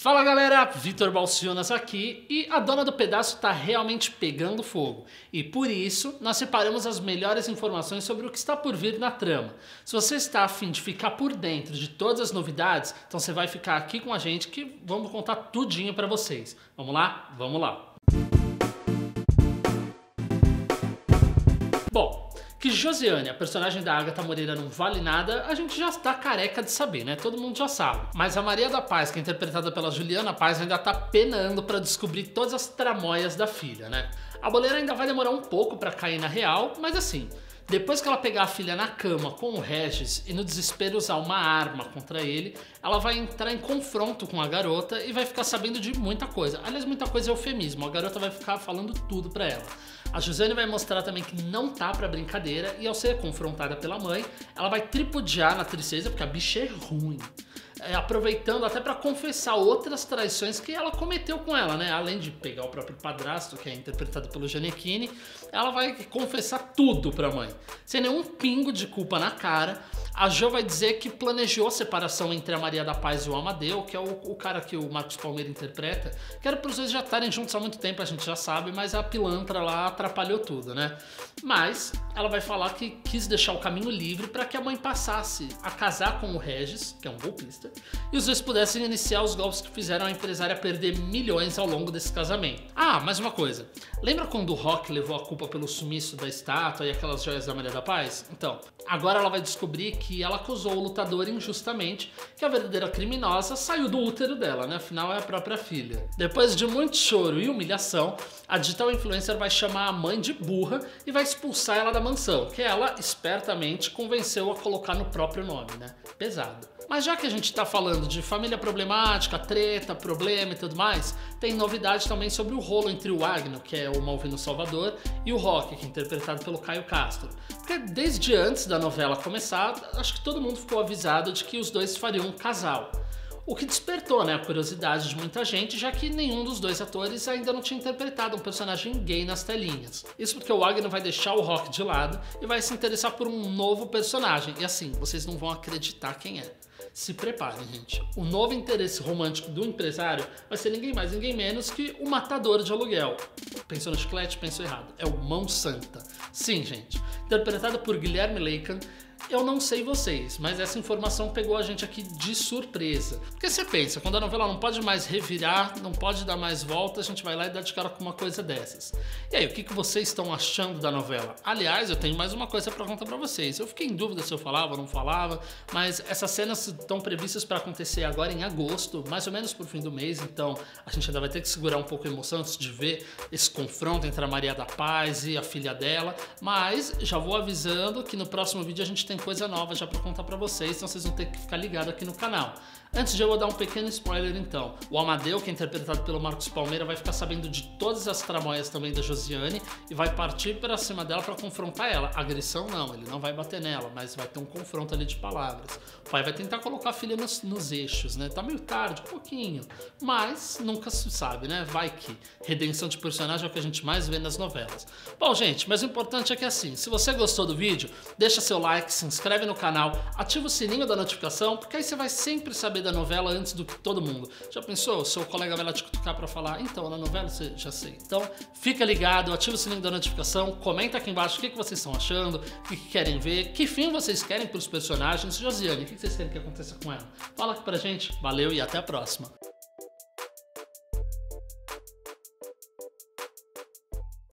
Fala galera, Vitor Balcionas aqui e a dona do pedaço está realmente pegando fogo. E por isso nós separamos as melhores informações sobre o que está por vir na trama. Se você está a fim de ficar por dentro de todas as novidades, então você vai ficar aqui com a gente que vamos contar tudinho para vocês. Vamos lá? Vamos lá! Bom, que Josiane, a personagem da Agatha Moreira, não vale nada, a gente já está careca de saber, né? Todo mundo já sabe. Mas a Maria da Paz, que é interpretada pela Juliana Paz, ainda tá penando para descobrir todas as tramóias da filha, né? A boleira ainda vai demorar um pouco para cair na real, mas assim, depois que ela pegar a filha na cama com o Regis e no desespero usar uma arma contra ele, ela vai entrar em confronto com a garota e vai ficar sabendo de muita coisa. Aliás, muita coisa é eufemismo, a garota vai ficar falando tudo pra ela. A Josiane vai mostrar também que não tá pra brincadeira e ao ser confrontada pela mãe, ela vai tripudiar na tristeza porque a bicha é ruim. Aproveitando até para confessar outras traições que ela cometeu com ela, né? Além de pegar o próprio padrasto, que é interpretado pelo Gianecchini, ela vai confessar tudo pra mãe. Sem nenhum pingo de culpa na cara, a Jo vai dizer que planejou a separação entre a Maria da Paz e o Amadeu, que é o cara que o Marcos Palmeira interpreta, que era pros dois já estarem juntos há muito tempo, a gente já sabe, mas a pilantra lá atrapalhou tudo, né? Mas ela vai falar que quis deixar o caminho livre para que a mãe passasse a casar com o Regis, que é um golpista, e os dois pudessem iniciar os golpes que fizeram a empresária perder milhões ao longo desse casamento. Ah, mais uma coisa. Lembra quando o Rock levou a culpa pelo sumiço da estátua e aquelas joias da Maria da Paz? Então, agora ela vai descobrir que ela acusou o lutador injustamente, que a verdadeira criminosa saiu do útero dela, né? Afinal é a própria filha. Depois de muito choro e humilhação, a digital influencer vai chamar a mãe de burra e vai expulsar ela da mansão, que ela espertamente convenceu a colocar no próprio nome, né? Pesado. Mas já que a gente tá falando de família problemática, treta, problema e tudo mais, tem novidade também sobre o rolo entre o Agno, que é o Malvino Salvador, e o Rock, que é interpretado pelo Caio Castro. Porque desde antes da novela começar, acho que todo mundo ficou avisado de que os dois fariam um casal. O que despertou, né, a curiosidade de muita gente, já que nenhum dos dois atores ainda não tinha interpretado um personagem gay nas telinhas. Isso porque o Agno vai deixar o Rock de lado e vai se interessar por um novo personagem. E assim, vocês não vão acreditar quem é. Se preparem, gente. O novo interesse romântico do empresário vai ser ninguém mais, ninguém menos que o matador de aluguel. Pensou no chiclete? Pensou errado. É o Mão Santa. Sim, gente. Interpretado por Guilherme Leican. Eu não sei vocês, mas essa informação pegou a gente aqui de surpresa. Porque você pensa, quando a novela não pode mais revirar, não pode dar mais volta, a gente vai lá e dá de cara com uma coisa dessas. E aí, o que vocês estão achando da novela? Aliás, eu tenho mais uma coisa pra contar pra vocês. Eu fiquei em dúvida se eu falava ou não falava, mas essas cenas estão previstas pra acontecer agora em agosto, mais ou menos pro fim do mês, então a gente ainda vai ter que segurar um pouco a emoção antes de ver esse confronto entre a Maria da Paz e a filha dela, mas já vou avisando que no próximo vídeo a gente tem coisa nova já pra contar pra vocês, então vocês vão ter que ficar ligados aqui no canal. Antes de eu vou dar um pequeno spoiler então. O Amadeu, que é interpretado pelo Marcos Palmeira, vai ficar sabendo de todas as tramóias também da Josiane e vai partir pra cima dela pra confrontar ela. Agressão não, ele não vai bater nela, mas vai ter um confronto ali de palavras. O pai vai tentar colocar a filha nos eixos, né? Tá meio tarde, um pouquinho, mas nunca se sabe, né? Vai que redenção de personagem é o que a gente mais vê nas novelas. Bom, gente, mas o importante é que assim, se você gostou do vídeo, deixa seu like, se inscreve no canal, ativa o sininho da notificação, porque aí você vai sempre saber da novela antes do que todo mundo. Já pensou? Seu colega vai lá te cutucar pra falar, então, na novela você já sei. Então, fica ligado, ativa o sininho da notificação, comenta aqui embaixo o que vocês estão achando, o que querem ver, que fim vocês querem pros personagens. Josiane, o que vocês querem que aconteça com ela? Fala aqui pra gente. Valeu e até a próxima.